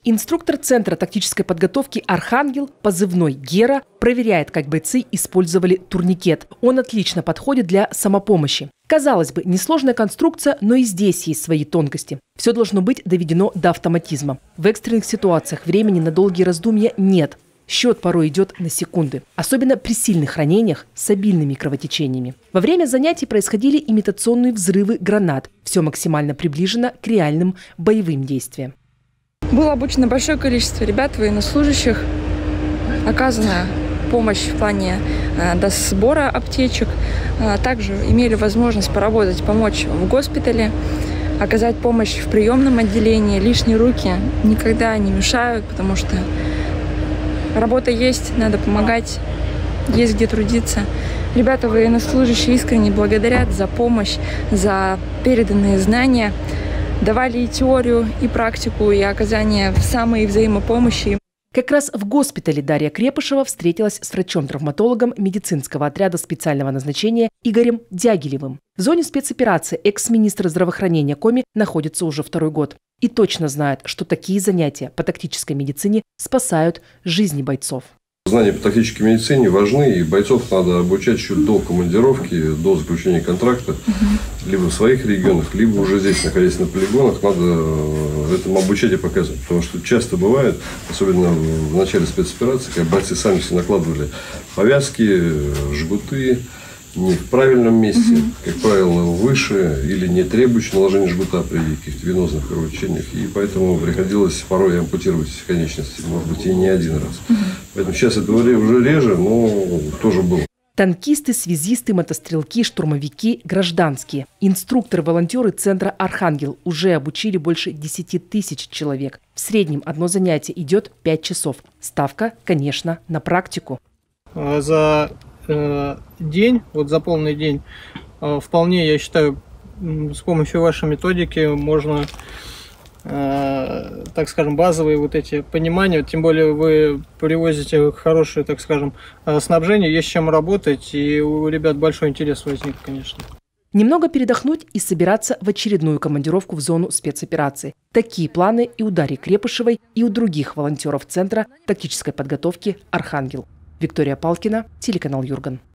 Инструктор Центра тактической подготовки «Архангел», позывной «Гера», проверяет, как бойцы использовали турникет. Он отлично подходит для самопомощи. Казалось бы, несложная конструкция, но и здесь есть свои тонкости. Все должно быть доведено до автоматизма. В экстренных ситуациях времени на долгие раздумья нет. Счет порой идет на секунды. Особенно при сильных ранениях с обильными кровотечениями. Во время занятий происходили имитационные взрывы гранат. Все максимально приближено к реальным боевым действиям. Было обучено большое количество ребят, военнослужащих. Оказана помощь в плане сбора аптечек. Также имели возможность поработать, помочь в госпитале, оказать помощь в приемном отделении. Лишние руки никогда не мешают, потому что работа есть, надо помогать, есть где трудиться. Ребята военнослужащие искренне благодарят за помощь, за переданные знания. Давали и теорию, и практику, и оказание самой взаимопомощи. Как раз в госпитале Дарья Крепышева встретилась с врачом-травматологом медицинского отряда специального назначения Игорем Дягилевым. В зоне спецоперации экс-министр здравоохранения Коми находится уже второй год. И точно знает, что такие занятия по тактической медицине спасают жизни бойцов. Знания по тактической медицине важны, и бойцов надо обучать еще до командировки, до заключения контракта, либо в своих регионах, либо уже здесь, находясь на полигонах, надо этому обучать и показывать. Потому что часто бывает, особенно в начале спецоперации, когда бойцы сами себе накладывали повязки, жгуты не в правильном месте, как правило, выше или не требующие наложения жгута при каких-то венозных кровотечениях. И поэтому приходилось порой ампутировать конечности, может быть, и не один раз. Поэтому сейчас это уже реже, но тоже было. Танкисты, связисты, мотострелки, штурмовики, гражданские. Инструкторы-волонтеры Центра «Архангел» уже обучили больше 10 тысяч человек. В среднем одно занятие идет 5 часов. Ставка, конечно, на практику. За день, за полный день, вполне, я считаю, с помощью вашей методики можно, так скажем, базовые эти понимания, тем более вы привозите хорошее, так скажем, снабжение, есть чем работать, и у ребят большой интерес возник, конечно. Немного передохнуть и собираться в очередную командировку в зону спецоперации. Такие планы и у Дарьи Крепышевой, и у других волонтеров Центра тактической подготовки «Архангел». Виктория Палкина, телеканал Юрган.